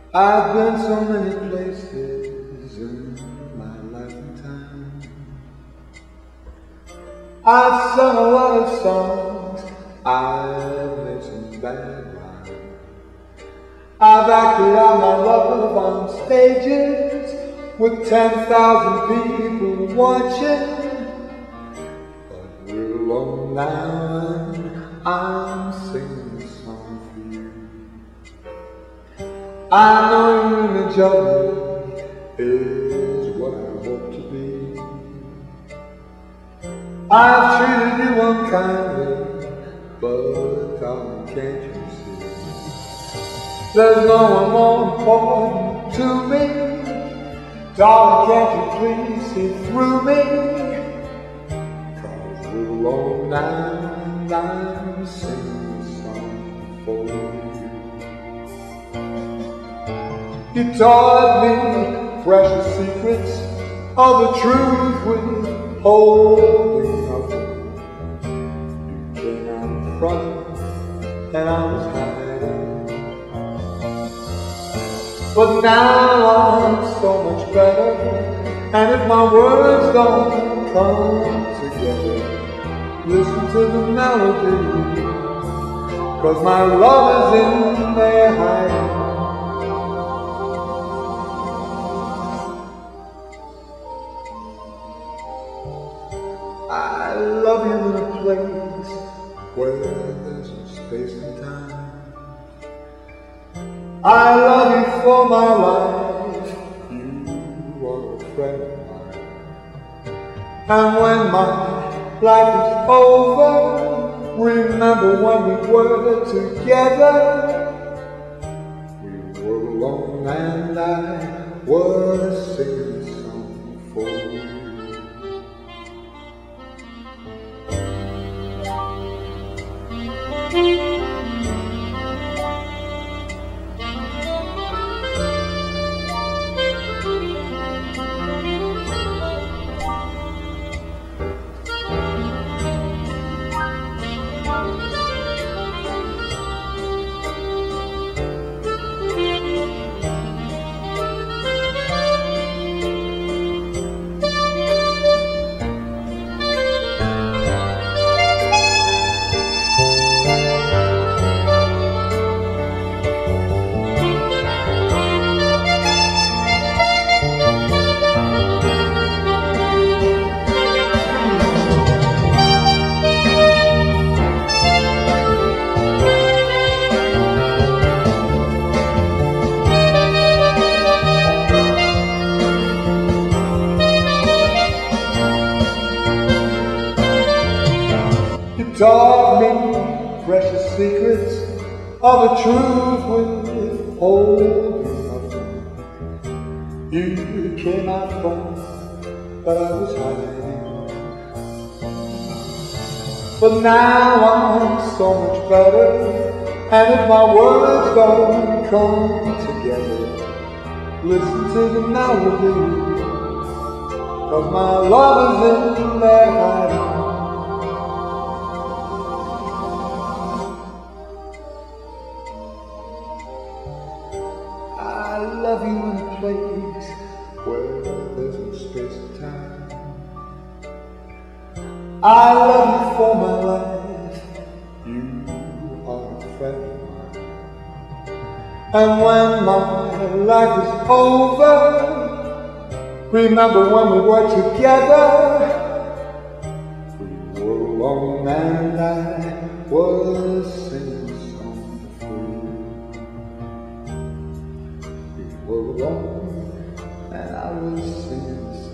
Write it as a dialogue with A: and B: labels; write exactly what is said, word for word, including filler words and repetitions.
A: I've been so many places in my lifetime. I've sung a lot of songs, I've made some bad rhymes. I've acted out my love on stages with ten thousand people watching. But we're alone now and I'm singing this song for you. I know your image of me is what I hope to be. I've treated you unkindly, but darling, can't you see? There's no one more important to me. Darling, can't you please see through me? 'Cause we're alone now and I'm singing this song for you. You taught me precious secrets of the truth withholding nothing. You came out in front and I was hiding. But now I'm so much better, and if my words don't come together, listen to the melody, 'cause my love is in there hiding. I love you in a place where there's no space and time. I love you for my life, you are a friend of mine. And when my life is over, remember when we were together. We were alone and I was singing a song for you. Taught me precious secrets of the truth withholding nothing. You came out front, but I was hiding. But now I'm so much better, and if my words don't come together, listen to the melody, 'cause my love is in there hiding. I love you in a place where there's no space and time. I love you for my life, you are a friend of mine. And when my life is over, remember when we were together. We were alone and I was singing a song for you. We were alone and I was singing